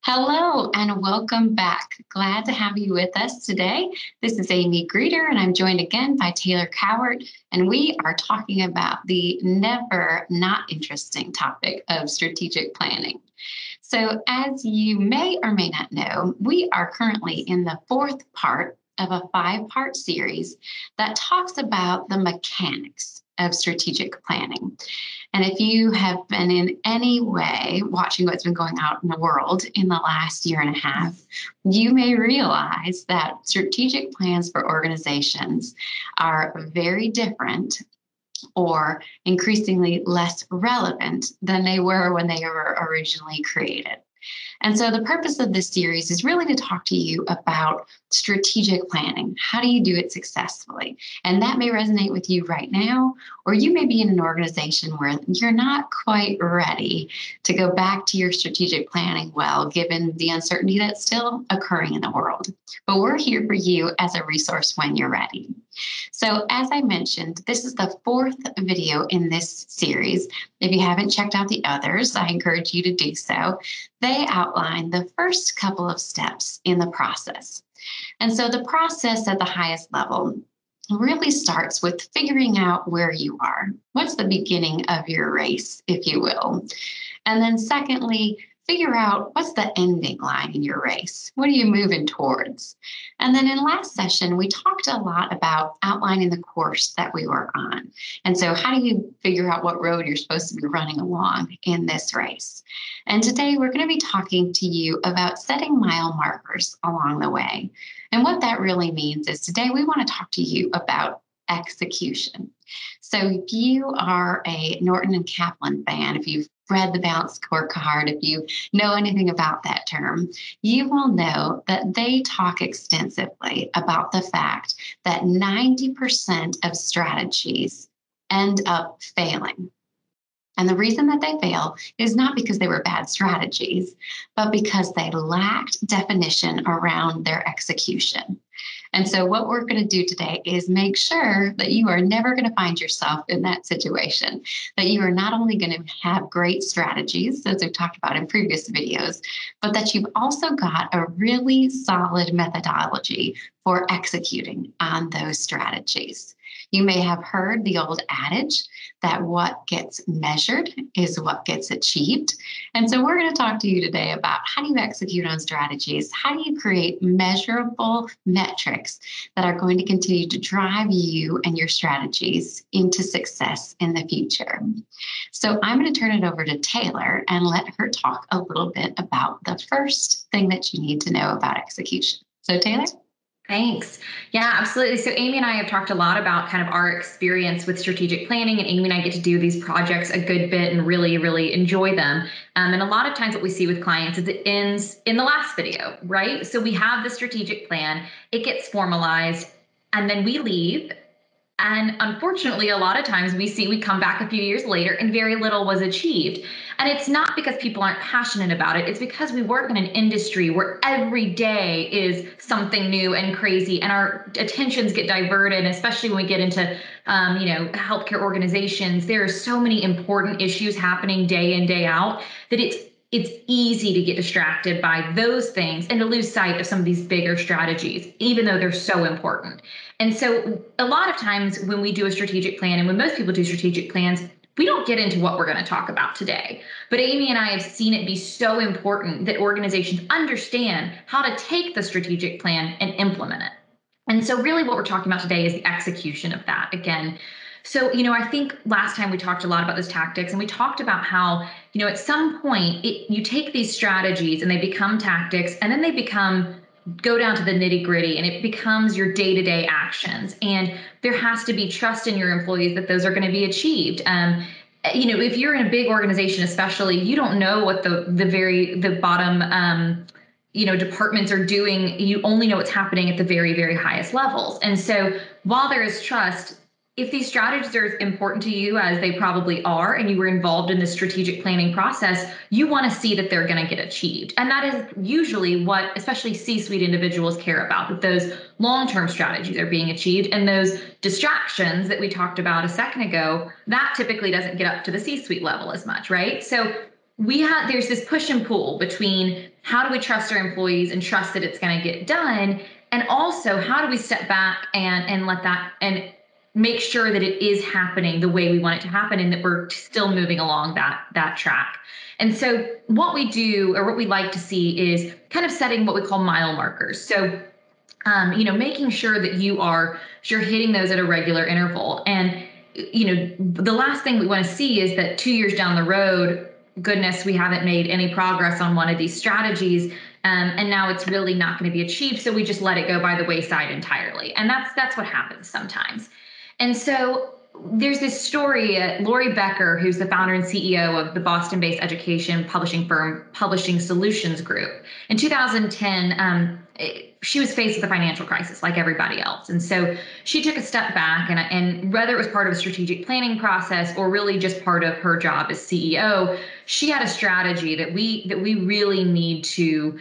Hello and welcome back. Glad to have you with us today. This is Aimee Greeter, and I'm joined again by Taylor Cowart, and we are talking about the never not interesting topic of strategic planning. So, as you may or may not know, we are currently in the fourth part of a five-part series that talks about the mechanics of strategic planning. And if you have been in any way watching what's been going on in the world in the last year and a half, you may realize that strategic plans for organizations are very different or increasingly less relevant than they were when they were originally created. And so the purpose of this series is really to talk to you about strategic planning. How do you do it successfully? And that may resonate with you right now, or you may be in an organization where you're not quite ready to go back to your strategic planning well, given the uncertainty that's still occurring in the world. But we're here for you as a resource when you're ready. So as I mentioned, this is the fourth video in this series. If you haven't checked out the others, I encourage you to do so. They outline the first couple of steps in the process. And so the process at the highest level really starts with figuring out where you are. What's the beginning of your race, if you will? And then secondly, figure out what's the ending line in your race. What are you moving towards? And then in last session, we talked a lot about outlining the course that we were on. And so how do you figure out what road you're supposed to be running along in this race? And today we're going to be talking to you about setting mile markers along the way. And what that really means is today we want to talk to you about execution. So if you are a Norton and Kaplan fan, if you've read the Balanced Scorecard, if you know anything about that term, you will know that they talk extensively about the fact that 90% of strategies end up failing. And the reason that they fail is not because they were bad strategies, but because they lacked definition around their execution. And so what we're going to do today is make sure that you are never going to find yourself in that situation, that you are not only going to have great strategies, as we've talked about in previous videos, but that you've also got a really solid methodology for executing on those strategies. You may have heard the old adage that what gets measured is what gets achieved. And so we're going to talk to you today about how do you execute on strategies? How do you create measurable metrics that are going to continue to drive you and your strategies into success in the future? So I'm going to turn it over to Taylor and let her talk a little bit about the first thing that you need to know about execution. So Taylor? Thanks. Yeah, absolutely. So Aimee and I have talked a lot about kind of our experience with strategic planning, and Aimee and I get to do these projects a good bit and really, really enjoy them. And a lot of times what we see with clients is it ends in the last video, right? So we have the strategic plan, it gets formalized, and then we leave. And unfortunately, a lot of times we come back a few years later and very little was achieved. And it's not because people aren't passionate about it. It's because we work in an industry where every day is something new and crazy, and our attentions get diverted, especially when we get into, healthcare organizations. There are so many important issues happening day in, day out that it's easy to get distracted by those things and to lose sight of some of these bigger strategies, even though they're so important. And so a lot of times when we do a strategic plan, and when most people do strategic plans, we don't get into what we're going to talk about today. But Aimee and I have seen it be so important that organizations understand how to take the strategic plan and implement it. And so really what we're talking about today is the execution of that. Again, so, I think last time we talked a lot about those tactics, and we talked about how, at some point you take these strategies and they become tactics, and then they go down to the nitty gritty, and it becomes your day-to-day actions. And there has to be trust in your employees that those are going to be achieved. If you're in a big organization, especially, you don't know what the bottom, departments are doing. You only know what's happening at the very, very highest levels. And so while there is trust, if these strategies are as important to you as they probably are, and you were involved in the strategic planning process, you want to see that they're going to get achieved. And that is usually what especially C-suite individuals care about, that those long-term strategies are being achieved. And those distractions that we talked about a second ago, that typically doesn't get up to the C-suite level as much, right? So there's this push and pull between how do we trust our employees and trust that it's going to get done, and also how do we step back and let that and make sure that it is happening the way we want it to happen and that we're still moving along that track. And so what we do, or what we like to see, is kind of setting what we call mile markers. So making sure that you're hitting those at a regular interval. And the last thing we want to see is that 2 years down the road, goodness, we haven't made any progress on one of these strategies, and now it's really not going to be achieved, so we just let it go by the wayside entirely. And that's what happens sometimes. And so there's this story, Lori Becker, who's the founder and CEO of the Boston-based education publishing firm Publishing Solutions Group. In 2010, she was faced with a financial crisis like everybody else. And so she took a step back, and whether it was part of a strategic planning process or really just part of her job as CEO, she had a strategy that we really need to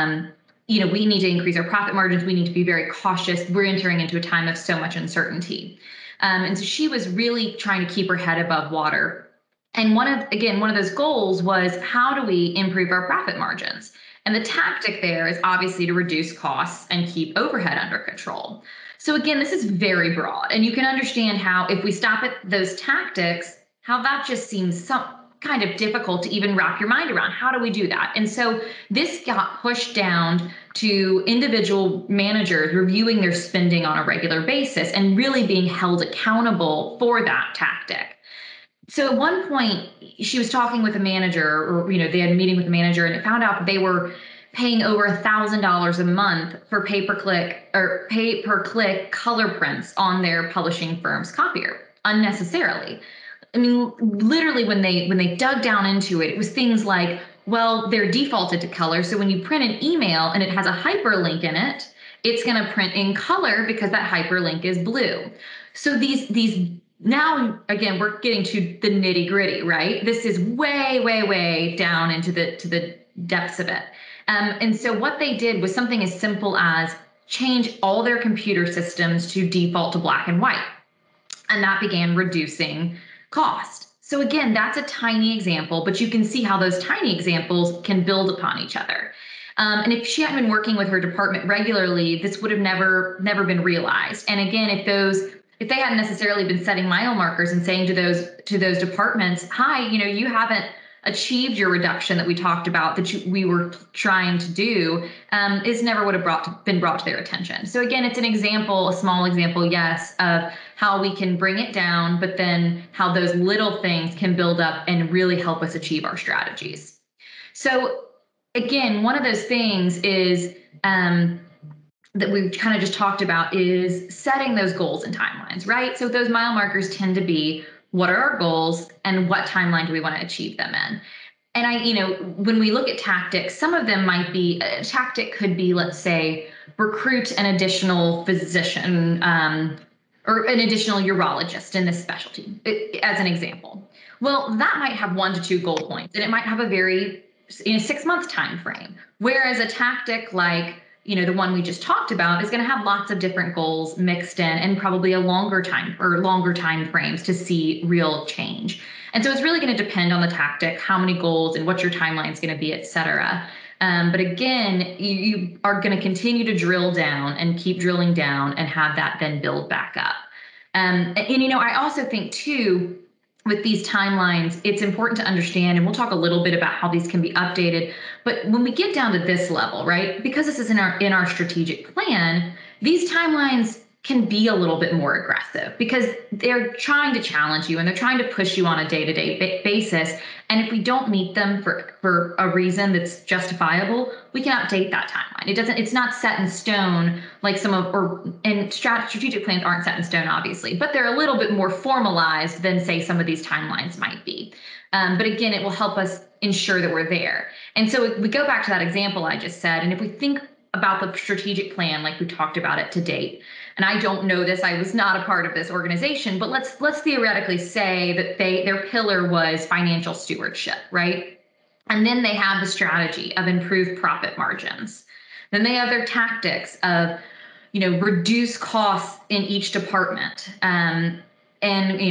we need to increase our profit margins. We need to be very cautious. We're entering into a time of so much uncertainty. And so she was really trying to keep her head above water. And one of those goals was, how do we improve our profit margins? And the tactic there is obviously to reduce costs and keep overhead under control. So again, this is very broad, and you can understand how, if we stop at those tactics, how that just seems some kind of difficult to even wrap your mind around. How do we do that? And so this got pushed down to individual managers reviewing their spending on a regular basis and really being held accountable for that tactic. So at one point, she was talking with a manager, or they had a meeting with a manager, and it found out that they were paying over $1,000 a month for pay-per-click color prints on their publishing firm's copier unnecessarily. I mean, literally, when they dug down into it, it was things like, well, they're defaulted to color. So when you print an email and it has a hyperlink in it, it's going to print in color because that hyperlink is blue. So these now, again, we're getting to the nitty gritty, right? This is way, way, way down into the depths of it. And so what they did was something as simple as change all their computer systems to default to black and white. And that began reducing cost. So again, that's a tiny example, but you can see how those tiny examples can build upon each other. And if she hadn't been working with her department regularly, this would have never been realized. And again, if they hadn't necessarily been setting mile markers and saying to those departments, hi, you haven't achieved your reduction that we talked about, that we were trying to do, is never would have been brought to their attention. So again, it's an example, a small example, yes, of how we can bring it down, but then how those little things can build up and really help us achieve our strategies. So again, one of those things is that we've kind of just talked about is setting those goals and timelines, right? So those mile markers tend to be, what are our goals and what timeline do we want to achieve them in? And when we look at tactics, some of them might be, a tactic could be, let's say, recruit an additional physician or an additional urologist in this specialty, as an example. Well, that might have 1 to 2 goal points, and it might have a very 6-month time frame. Whereas a tactic like the one we just talked about is going to have lots of different goals mixed in, and probably a longer time frames to see real change. And so it's really going to depend on the tactic, how many goals and what your timeline is going to be, et cetera. But again, you are going to continue to drill down and keep drilling down and have that then build back up. And I also think too, with these timelines, it's important to understand, and we'll talk a little bit about how these can be updated. But when we get down to this level, right, because this is in our strategic plan, these timelines can be a little bit more aggressive because they're trying to challenge you and they're trying to push you on a day-to-day basis. And if we don't meet them for a reason that's justifiable, we can update that timeline. It's not set in stone like strategic plans aren't set in stone, obviously, but they're a little bit more formalized than, say, some of these timelines might be. But again, it will help us ensure that we're there. And so we go back to that example I just said, and if we think about the strategic plan like we talked about it to date, and I don't know this, I was not a part of this organization, but let's theoretically say that their pillar was financial stewardship, right? And then they have the strategy of improved profit margins. Then they have their tactics of, reduce costs in each department, and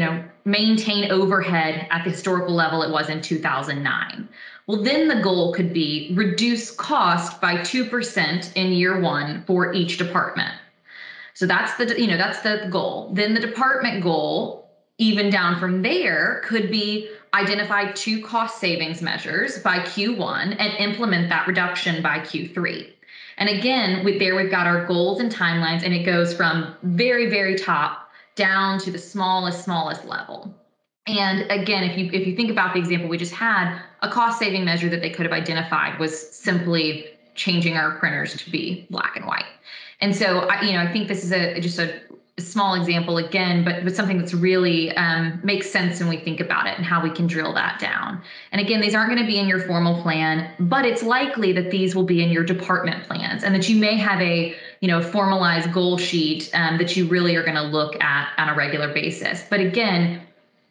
maintain overhead at the historical level it was in 2009. Well, then the goal could be reduce cost by 2% in year one for each department. So that's the goal. Then the department goal, even down from there, could be identify 2 cost savings measures by Q1 and implement that reduction by Q3. And again, we've got our goals and timelines, and it goes from very, very top down to the smallest level. And again, if you think about the example we just had, a cost saving measure that they could have identified was simply changing our printers to be black and white. And so I think this is just a small example again, but something that's really makes sense when we think about it and how we can drill that down. And again, these aren't going to be in your formal plan, but it's likely that these will be in your department plans, and that you may have a formalized goal sheet that you really are going to look at on a regular basis. But again,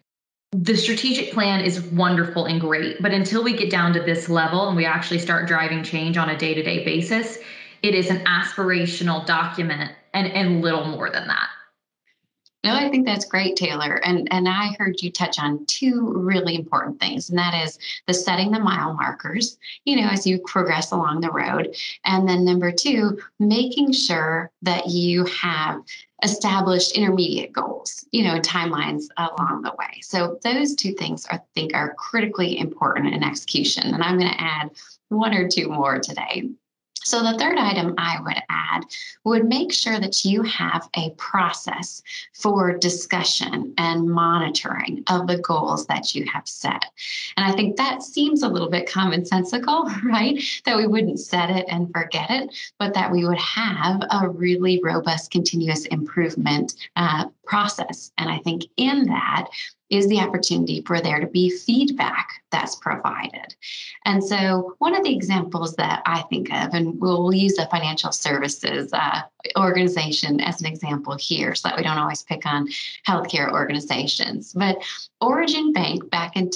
the strategic plan is wonderful and great, but until we get down to this level and we actually start driving change on a day-to-day basis, it is an aspirational document and little more than that. No, I think that's great, Taylor. And I heard you touch on 2 really important things, and that is the setting the mile markers, as you progress along the road. And then number 2, making sure that you have established intermediate goals, and timelines along the way. So those 2 things I think are critically important in execution. And I'm going to add 1 or 2 more today. So the third item I would add would make sure that you have a process for discussion and monitoring of the goals that you have set. And I think that seems a little bit commonsensical, right? That we wouldn't set it and forget it, but that we would have a really robust continuous improvement process. And I think in that is the opportunity for there to be feedback that's provided. And so one of the examples that I think of, and we'll use the financial services organization as an example here so that we don't always pick on healthcare organizations, but Origin Bank back in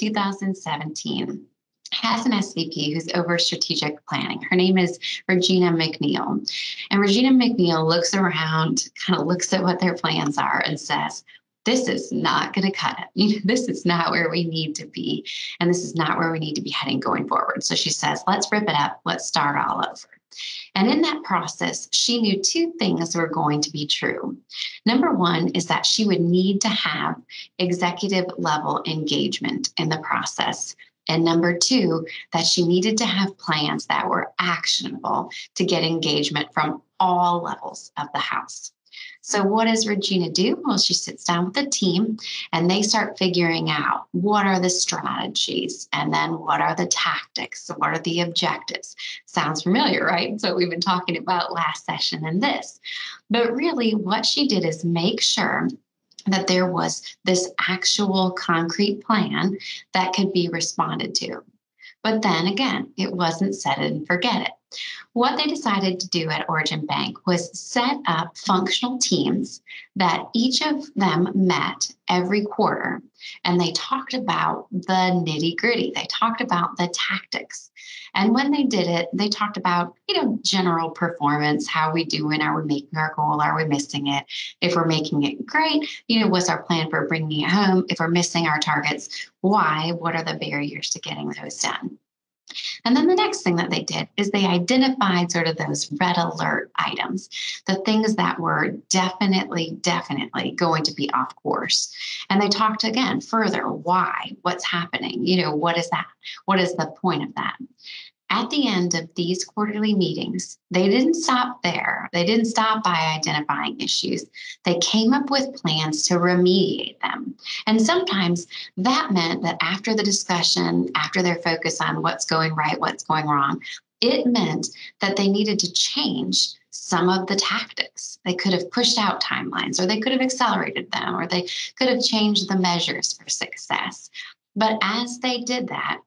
2017 has an SVP who's over strategic planning. Her name is Regina McNeil. And Regina McNeil looks around, kind of looks at what their plans are and says, this is not going to cut it. This is not where we need to be. And this is not where we need to be heading going forward. So she says, let's rip it up. Let's start all over. And in that process, she knew 2 things were going to be true. Number 1 is that she would need to have executive level engagement in the process. And number 2, that she needed to have plans that were actionable to get engagement from all levels of the house. So what does Regina do? Well, she sits down with the team and they start figuring out what are the strategies and then what are the tactics? What are the objectives? Sounds familiar, right? So we've been talking about last session and this. But really what she did is make sure that there was this actual concrete plan that could be responded to. But then again, it wasn't set it and forget it. What they decided to do at Origin Bank was set up functional teams that each of them met every quarter. And they talked about the nitty gritty. They talked about the tactics. And when they did it, they talked about, general performance. How are we doing? Are we making our goal? Are we missing it? If we're making it great, what's our plan for bringing it home? If we're missing our targets, why? What are the barriers to getting those done? And then the next thing that they did is they identified sort of those red alert items, the things that were definitely going to be off course. And they talked again further, why, what's happening, what is that? What is the point of that? At the end of these quarterly meetings, they didn't stop there. They didn't stop by identifying issues. They came up with plans to remediate them. And sometimes that meant that after the discussion, after their focus on what's going right, what's going wrong, it meant that they needed to change some of the tactics. They could have pushed out timelines, or they could have accelerated them, or they could have changed the measures for success. But as they did that,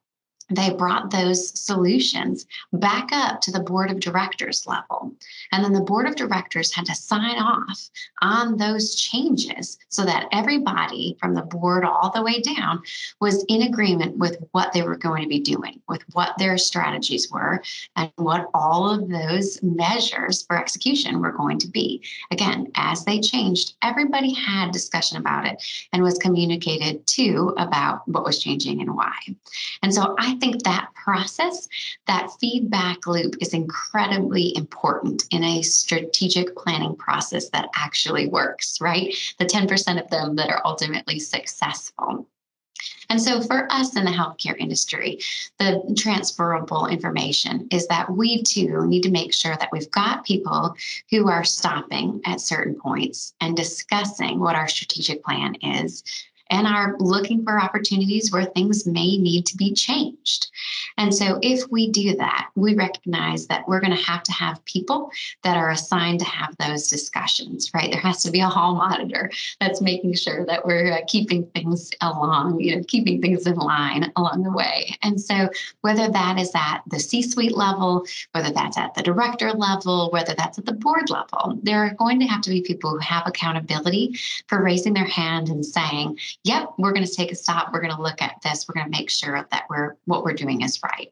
they brought those solutions back up to the board of directors level. And then the board of directors had to sign off on those changes so that everybody from the board all the way down was in agreement with what they were going to be doing, with what their strategies were, and what all of those measures for execution were going to be. Again, as they changed, everybody had discussion about it and was communicated to about what was changing and why. And so I think that process, that feedback loop is incredibly important in a strategic planning process that actually works, right? The 10% of them that are ultimately successful. And so for us in the healthcare industry, the transferable information is that we too need to make sure that we've got people who are stopping at certain points and discussing what our strategic plan is and are looking for opportunities where things may need to be changed. And so if we do that, we recognize that we're going to have people that are assigned to have those discussions, right? There has to be a hall monitor that's making sure that we're keeping things along, keeping things in line along the way. And so whether that is at the C-suite level, whether that's at the director level, whether that's at the board level, there are going to have to be people who have accountability for raising their hand and saying, yep, we're going to take a stop. We're going to look at this. We're going to make sure that what we're doing is right.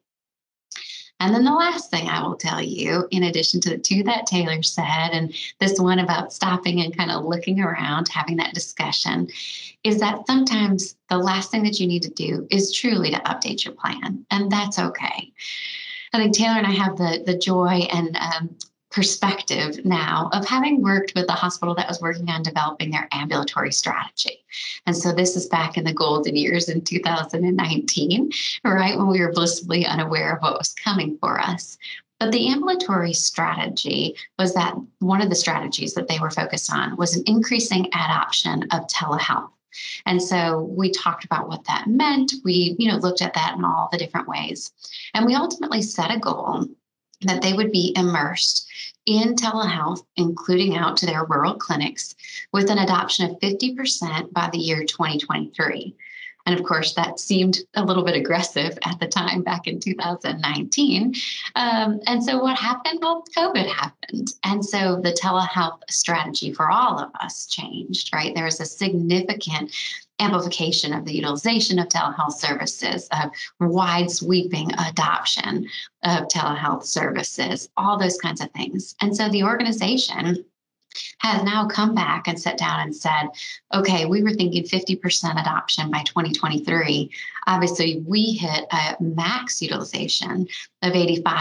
And then the last thing I will tell you, in addition to the two that Taylor said, and this one about stopping and kind of looking around, having that discussion, is that sometimes the last thing that you need to do is truly to update your plan. And that's okay. I think Taylor and I have the joy and perspective now of having worked with a hospital that was working on developing their ambulatory strategy. And so this is back in the golden years in 2019, right, when we were blissfully unaware of what was coming for us. But the ambulatory strategy was that one of the strategies that they were focused on was an increasing adoption of telehealth. And so we talked about what that meant. We, looked at that in all the different ways. And we ultimately set a goal that they would be immersed in telehealth, including out to their rural clinics, with an adoption of 50% by the year 2023. And of course, that seemed a little bit aggressive at the time back in 2019. And so what happened? Well, COVID happened. And so the telehealth strategy for all of us changed, right? There was a significant amplification of the utilization of telehealth services, of wide sweeping adoption of telehealth services, all those kinds of things. And so the organization has now come back and sat down and said, okay, we were thinking 50% adoption by 2023. Obviously, we hit a max utilization of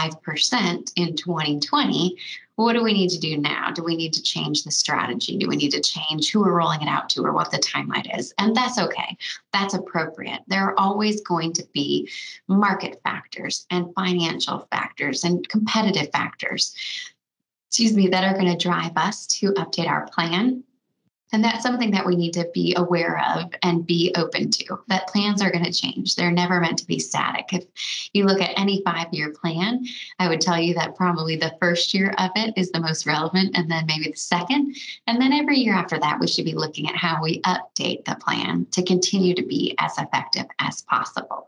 85% in 2020. What do we need to do now? Do we need to change the strategy? Do we need to change who we're rolling it out to or what the timeline is? And that's okay. That's appropriate. There are always going to be market factors and financial factors and competitive factors, that are going to drive us to update our plan. And that's something that we need to be aware of and be open to, that plans are going to change. They're never meant to be static. If you look at any 5-year plan, I would tell you that probably the first year of it is the most relevant, and then maybe the second. And then every year after that, we should be looking at how we update the plan to continue to be as effective as possible.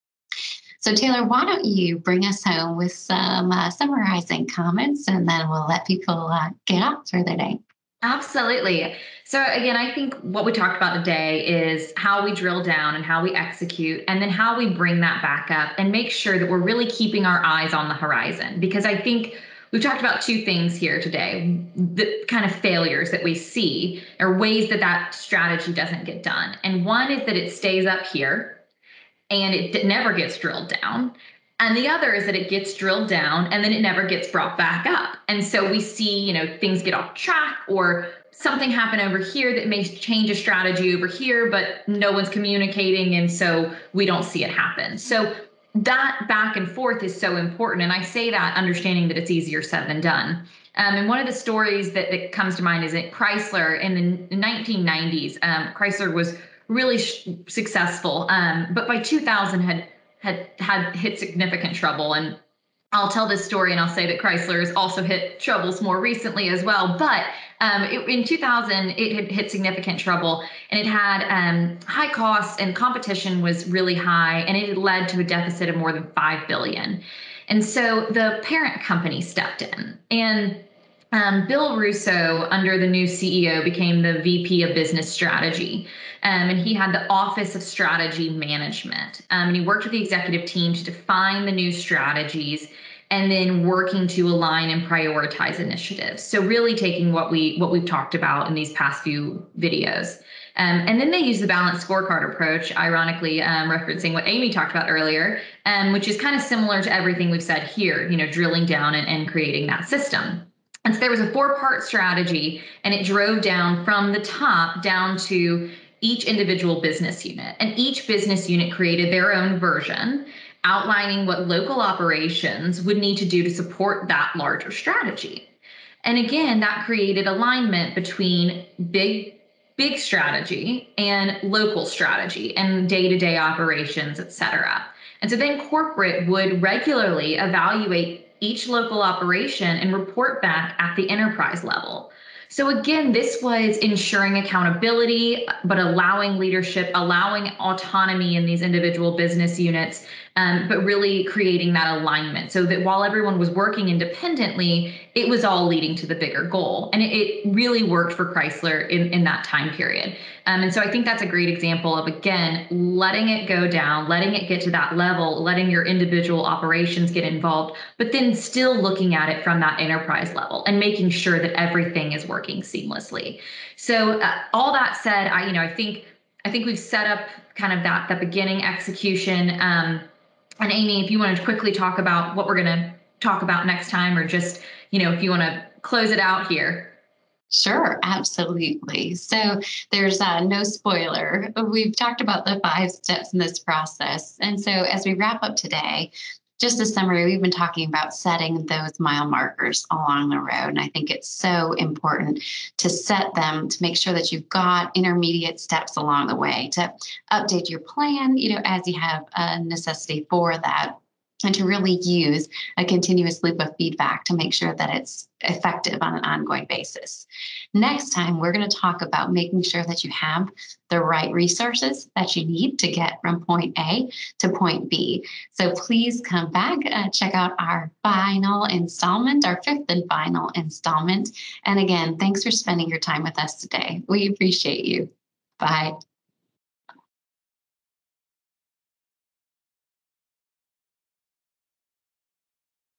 So Taylor, why don't you bring us home with some summarizing comments, and then we'll let people get off for their day. Absolutely. So again, I think what we talked about today is how we drill down and how we execute, and then how we bring that back up and make sure that we're really keeping our eyes on the horizon. Because I think we've talked about two things here today, the kind of failures that we see or ways that that strategy doesn't get done. And one is that it stays up here and it never gets drilled down. And the other is that it gets drilled down and then it never gets brought back up. And so we see, things get off track, or something happen over here that may change a strategy over here, but no one's communicating. And so we don't see it happen. So that back and forth is so important. And I say that understanding that it's easier said than done. And one of the stories that comes to mind is that Chrysler in the 1990s, Chrysler was really successful, but by 2000 had hit significant trouble. And I'll tell this story and I'll say that Chrysler has also hit troubles more recently as well. But In 2000, it had hit significant trouble, and it had high costs, and competition was really high, and it had led to a deficit of more than $5 billion. And so the parent company stepped in, and Bill Russo, under the new CEO, became the VP of Business Strategy. And he had the Office of Strategy Management. And he worked with the executive team to define the new strategies and then working to align and prioritize initiatives. So really taking what we've talked about in these past few videos. And then they use the balanced scorecard approach, ironically referencing what Aimee talked about earlier, which is kind of similar to everything we've said here, drilling down and creating that system. And so there was a 4-part strategy, and it drove down from the top down to each individual business unit. And each business unit created their own version, outlining what local operations would need to do to support that larger strategy. And again, that created alignment between big strategy and local strategy and day-to-day operations, et cetera. And so then corporate would regularly evaluate each local operation and report back at the enterprise level. So again, this was ensuring accountability, but allowing leadership, allowing autonomy in these individual business units, but really creating that alignment so that while everyone was working independently, it was all leading to the bigger goal. And it really worked for Chrysler in that time period. And so I think that's a great example of, again, letting it go down, letting it get to that level, letting your individual operations get involved, but then still looking at it from that enterprise level and making sure that everything is working seamlessly. So all that said, I think we've set up kind of that beginning execution. And Aimee, if you want to quickly talk about what we're going to talk about next time, or just, if you want to close it out here. Sure, absolutely. So there's no spoiler. We've talked about the 5 steps in this process. And so as we wrap up today, just a summary, we've been talking about setting those mile markers along the road. And I think it's so important to set them to make sure that you've got intermediate steps along the way to update your plan, as you have a necessity for that, and to really use a continuous loop of feedback to make sure that it's effective on an ongoing basis. Next time, we're going to talk about making sure that you have the right resources that you need to get from point A to point B. So please come back, check out our final installment, our 5th and final installment. And again, thanks for spending your time with us today. We appreciate you. Bye.